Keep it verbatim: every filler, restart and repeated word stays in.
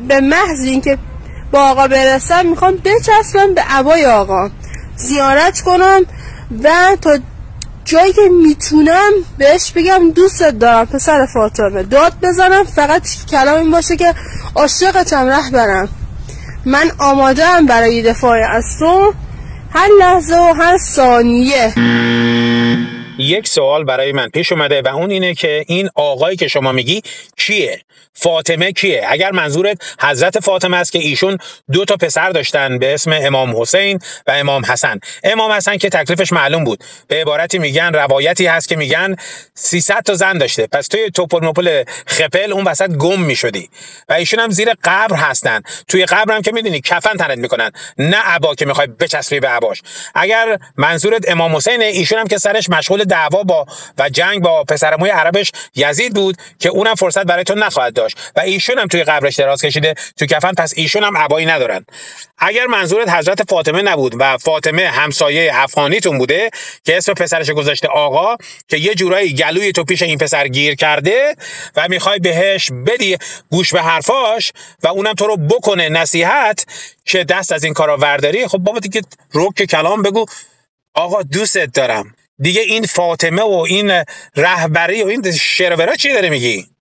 به محض اینکه با آقا برسم میخوام بچسبم به عبای آقا، زیارت کنم و تا جایی که میتونم بهش بگم دوستت دارم پسر فاطمه، داد بزنم، فقط کلام این باشه که عاشقتم رهبرم، من آماده ام برای دفاع از تو هر لحظه و هر ثانیه. یک سوال برای من پیش اومده و اون اینه که این آقایی که شما میگی کیه؟ فاطمه کیه؟ اگر منظورت حضرت فاطمه است که ایشون دو تا پسر داشتن به اسم امام حسین و امام حسن. امام حسن که تکلیفش معلوم بود، به عبارتی میگن، روایتی هست که میگن سیصد تا زن داشته، پس توی توپل مپل خپل اون وسط گم میشدی. و ایشون هم زیر قبر هستن، توی قبر هم که میدونی کفن تنت میکنن، نه عبا که میخوای بچسبی به عباش. اگر منظورت امام حسینه، ایشون هم که سرش مشغول دعوا با و جنگ با پسرموی عربش یزید بود که اونم فرصت برای تو نخواهد داشت و ایشون هم توی قبرش دراز کشیده تو کفن، پس ایشون هم عبایی ندارن. اگر منظورت حضرت فاطمه نبود و فاطمه همسایه افغانیتون بوده که اسم پسرش گذاشته آقا، که یه جورایی گلوی تو پیش این پسر گیر کرده و میخوای بهش بدی گوش به حرفاش و اونم تو رو بکنه نصیحت که دست از این کارا ورداری، خب بابا دیگه رک کلام بگو آقا دوستت دارم دیگه. این فاطمه و این رهبری و این شعر و ورا چی داره میگی؟